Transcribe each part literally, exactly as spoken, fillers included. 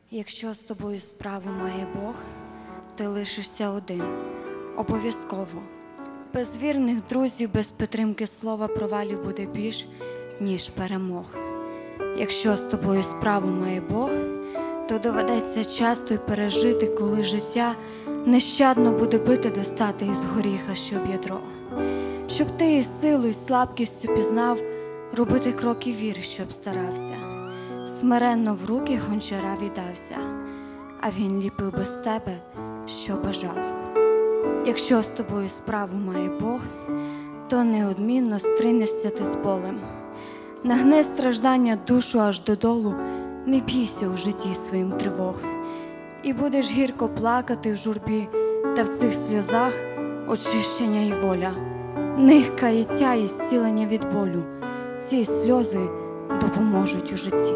Якщо з тобою справу має Бог, ти лишишся один, обов'язково. Без вірних друзів, без підтримки слова провалів буде більш, ніж перемог. Якщо з тобою справу має Бог, то доведеться часто й пережити, коли життя нещадно буде бити достати із горіха, щоб ядро. Щоб ти із силою, й слабкістю пізнав, робити кроки віри, щоб старався. Смиренно в руки гончара віддався, а він ліпив без тебе, що бажав. Якщо з тобою справу має Бог, то неодмінно стринешся ти з болем. Нагне страждання душу аж додолу, не бійся у житті своїм тривог. І будеш гірко плакати в журбі, та в цих сльозах очищення й воля. В них каяття і зцілення від болю, ці сльози допоможуть у житті.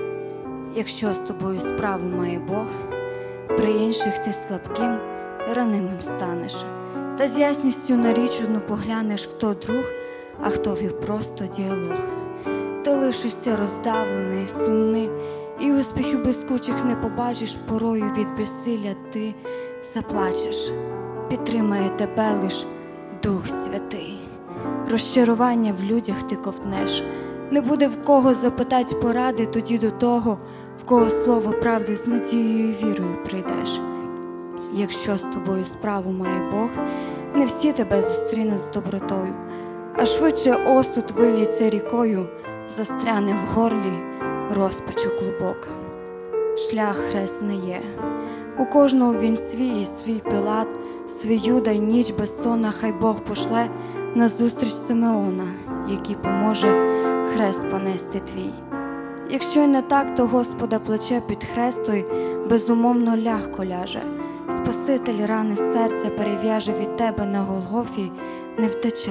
Якщо з тобою справу має Бог, при інших ти слабким і ранимим станеш, та з ясністю на річ одну поглянеш, хто друг, а хто вів просто діалог. Ти лишишся роздавлений, сумний, і успіхів блискучих не побачиш, порою від безсилля ти заплачеш. Підтримає тебе лиш Дух Святий. Розчарування в людях ти ковтнеш, не буде в кого запитать поради, тоді до того, в кого слово правди з надією і вірою прийдеш. Якщо з тобою справу має Бог, не всі тебе зустрінуть з добротою, а швидше осуд виліться рікою, застряне в горлі розпачу клубок. Шлях хресний є, у кожного він свій і свій Пилат, свій Юда й ніч безсонна, хай Бог пошле назустріч Симеона, який поможе хрест понести твій. Якщо й не так, то Господа плече під хрест той безумовно лягко ляже. Спаситель рани серця перев'яже, від тебе на Голгофі не втече.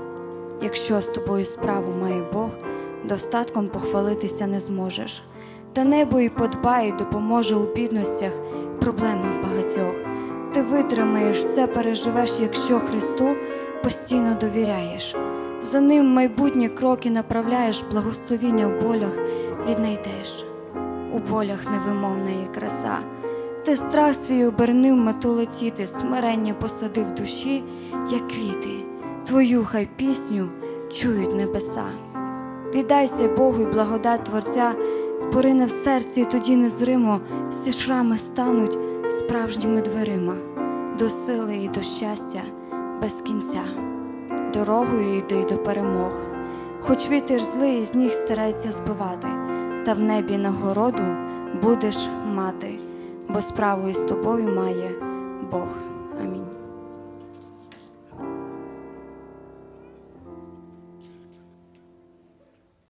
Якщо з тобою справу має Бог, достатком похвалитися не зможеш. Та небо й подбає, допоможе у бідностях, проблемах багатьох. Ти витримаєш, все переживеш, якщо Христу постійно довіряєш. За ним майбутні кроки направляєш, благословіння в болях віднайдеш. У болях невимовна є краса. Ти страх свій обернив мету летіти, смирення посадив в душі, як квіти. Твою хай пісню чують небеса. Віддайся Богу й благодать Творця, порине в серці, і тоді незримо всі шрами стануть справжніми дверима. До сили і до щастя без кінця. Дорогою йди до перемог. Хоч вітер злий з ніг старається збивати, та в небі нагороду будеш мати, бо справу із тобою має Бог.